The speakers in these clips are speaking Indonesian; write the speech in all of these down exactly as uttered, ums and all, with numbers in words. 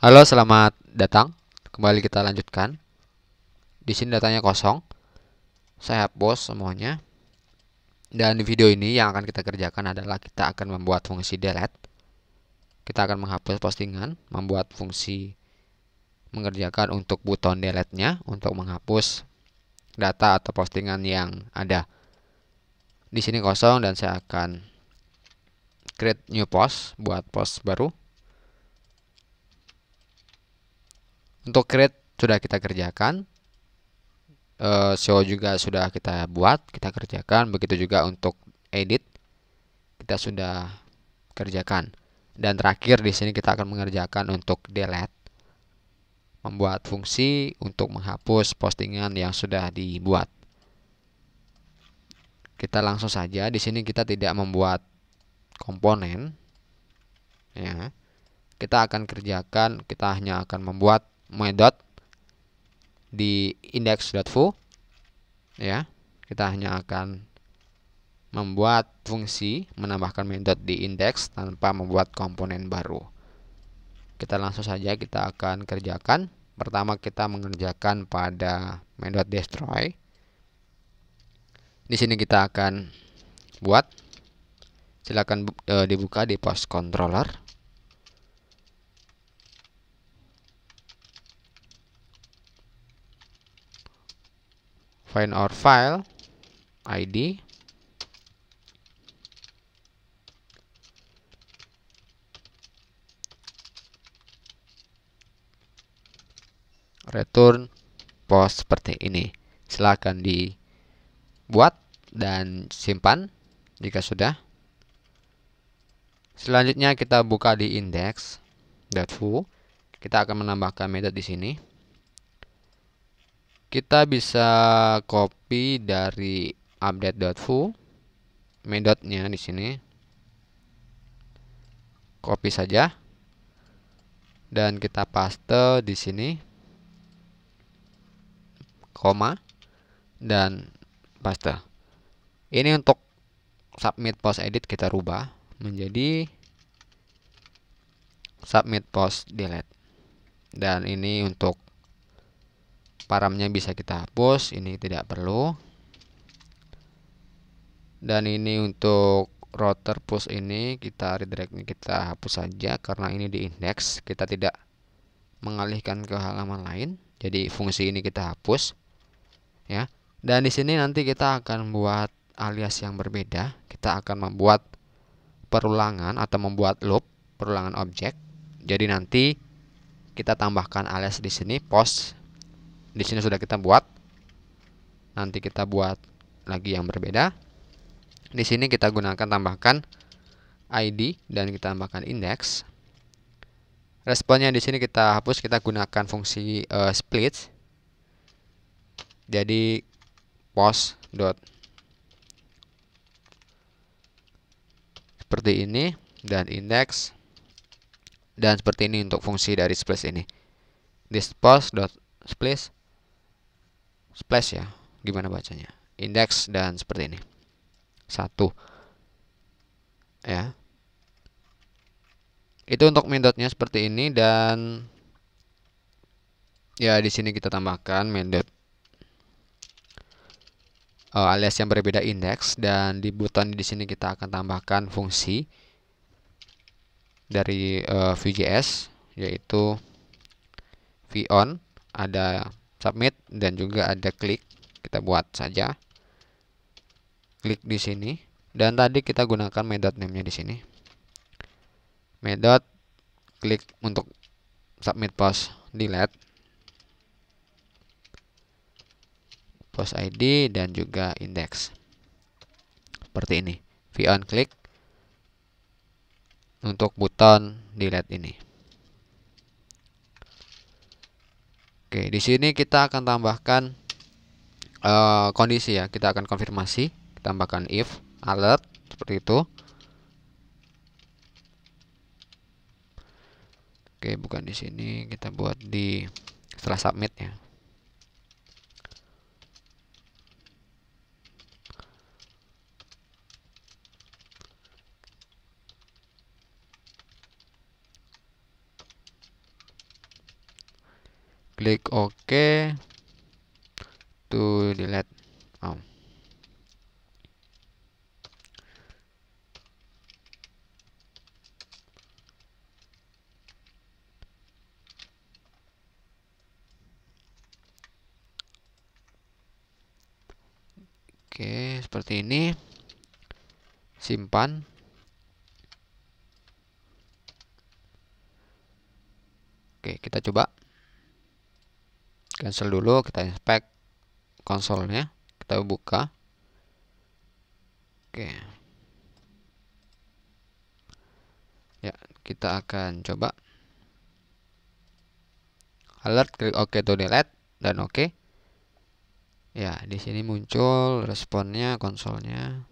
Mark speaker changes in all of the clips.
Speaker 1: Halo, selamat datang. Kembali kita lanjutkan. Di sini datanya kosong. Saya hapus semuanya. Dan di video ini yang akan kita kerjakan adalah kita akan membuat fungsi delete. Kita akan menghapus postingan, membuat fungsi mengerjakan untuk buton delete-nya untuk menghapus data atau postingan yang ada. Di sini kosong dan saya akan create new post buat post baru. Untuk create sudah kita kerjakan. Uh, show juga sudah kita buat, kita kerjakan. Begitu juga untuk edit kita sudah kerjakan. Dan terakhir di sini kita akan mengerjakan untuk delete, membuat fungsi untuk menghapus postingan yang sudah dibuat. Kita langsung saja. Di sini kita tidak membuat komponen, ya. Kita akan kerjakan, kita hanya akan membuat method di index.foo, ya. Kita hanya akan membuat fungsi menambahkan method di index tanpa membuat komponen baru. Kita langsung saja kita akan kerjakan. Pertama kita mengerjakan pada method destroy. Di sini kita akan buat, silakan e, dibuka di post controller. Find our file I D. Return post seperti ini. Silakan dibuat dan simpan jika sudah. Selanjutnya kita buka di index.foo. Kita akan menambahkan method di sini. Kita bisa copy dari update.foo methodnya di sini. Copy saja dan kita paste di sini, koma dan paste. Ini untuk submit post edit kita rubah menjadi submit post delete. Dan ini untuk paramnya bisa kita hapus, ini tidak perlu. Dan ini untuk router push ini kita redirect, kita hapus saja karena ini di index, kita tidak mengalihkan ke halaman lain. Jadi fungsi ini kita hapus, ya. Dan di sini nanti kita akan buat alias yang berbeda. Kita akan membuat perulangan atau membuat loop perulangan objek. Jadi nanti kita tambahkan alias di sini post. Di sini sudah kita buat. Nanti kita buat lagi yang berbeda. Di sini kita gunakan tambahkan I D dan kita tambahkan index. Responnya di sini kita hapus, kita gunakan fungsi uh, split. Jadi post dot seperti ini dan index dan seperti ini untuk fungsi dari splash ini. This post dot splash splash ya, gimana bacanya? Index dan seperti ini. Satu. Ya. Itu untuk methodnya seperti ini dan ya di sini kita tambahkan method uh, alias yang berbeda index dan di button di sini kita akan tambahkan fungsi dari uh, Vue.js yaitu VOn, ada submit dan juga ada klik. Kita buat saja klik di sini dan tadi kita gunakan method name-nya di sini. Method klik untuk submit post delete, post I D dan juga index. Seperti ini. VOn klik untuk buton delete ini. Oke, di sini kita akan tambahkan uh, kondisi ya. Kita akan konfirmasi, kita tambahkan if alert seperti itu. Oke, bukan di sini, kita buat di setelah submit ya. klik OK to delete. Oh. Oke, seperti ini. Simpan. Oke, kita coba cancel dulu, kita inspect konsolnya, kita buka. Oke. Ya, kita akan coba. Alert, klik OK to delete dan OK. Ya, di sini muncul responnya konsolnya.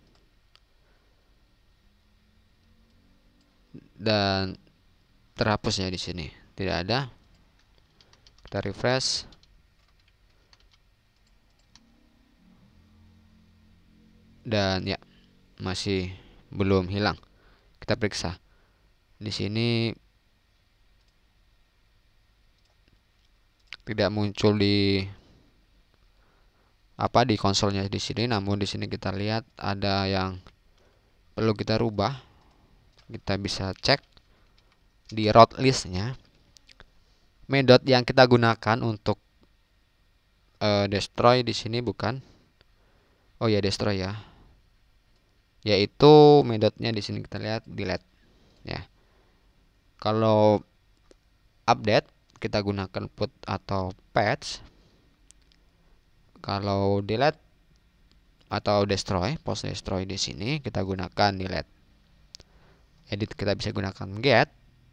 Speaker 1: Dan terhapus ya di sini. Tidak ada. Kita refresh. Dan ya, masih belum hilang. Kita periksa. Di sini tidak muncul di apa di konsolnya di sini, namun di sini kita lihat ada yang perlu kita rubah. Kita bisa cek di root listnya metode yang kita gunakan untuk uh, destroy di sini bukan. Oh ya, destroy ya. Yaitu metodenya di sini kita lihat delete ya. Kalau update kita gunakan put atau patch. Kalau delete atau destroy, post destroy di sini kita gunakan delete. Edit kita bisa gunakan get.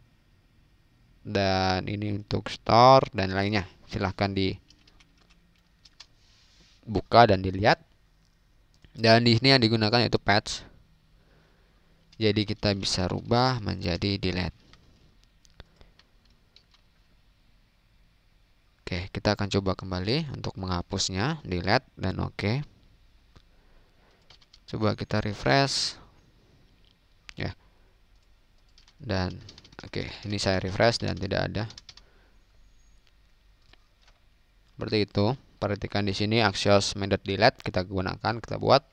Speaker 1: Dan ini untuk store dan lainnya. Silahkan dibuka dan dilihat. Dan di sini yang digunakan yaitu patch. Jadi kita bisa rubah menjadi delete. Oke, kita akan coba kembali untuk menghapusnya, delete dan oke. Coba kita refresh. Ya. Dan oke, ini saya refresh dan tidak ada. Seperti itu. Perhatikan di sini Axios method delete kita gunakan, kita buat.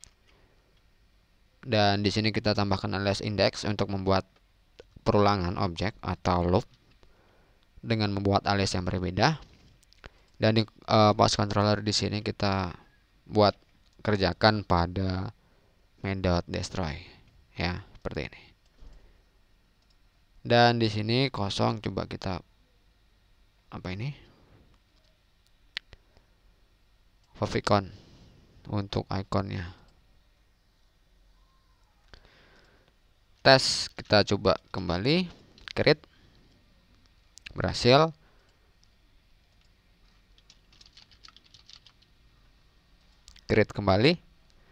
Speaker 1: Dan di sini kita tambahkan alias index untuk membuat perulangan objek atau loop dengan membuat alias yang berbeda. Dan di uh, path controller di sini kita buat kerjakan pada method destroy ya, seperti ini. Dan di sini kosong, coba kita apa ini? Favicon untuk ikonnya. Tes kita coba kembali, create. Berhasil. Create kembali.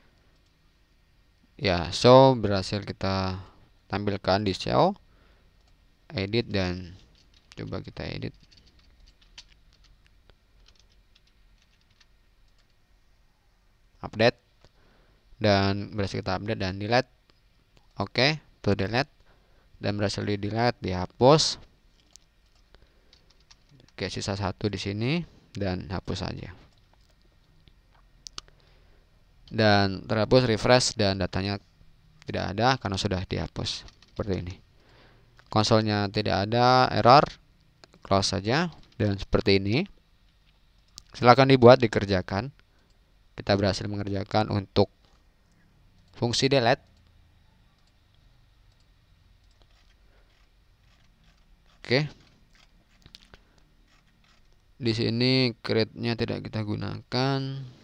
Speaker 1: Ya, show berhasil kita tampilkan di show. Edit dan coba kita edit. Update. Dan berhasil kita update dan delete. Oke, to delete. Dan berhasil di delete, dihapus. Oke, sisa satu di sini dan hapus saja. Dan terhapus, refresh dan datanya tidak ada karena sudah dihapus. Seperti ini. Konsolnya tidak ada error, close saja dan seperti ini. Silakan dibuat, dikerjakan. Kita berhasil mengerjakan untuk fungsi delete. Oke. Di sini create-nya tidak kita gunakan.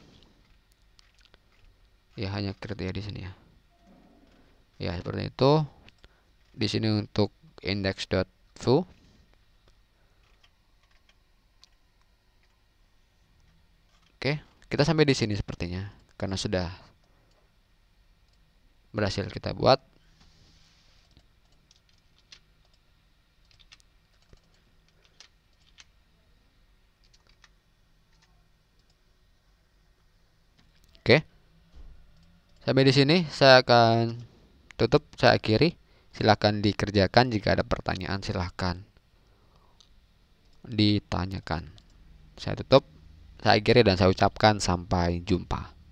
Speaker 1: Ya, hanya create ya di sini ya. Ya, seperti itu. Di sini untuk index.foo. Oke, kita sampai di sini sepertinya karena sudah berhasil kita buat. Oke. Sampai di sini saya akan tutup, saya akhiri. Silahkan dikerjakan, jika ada pertanyaan silahkan ditanyakan. Saya tutup, saya akhiri dan saya ucapkan sampai jumpa.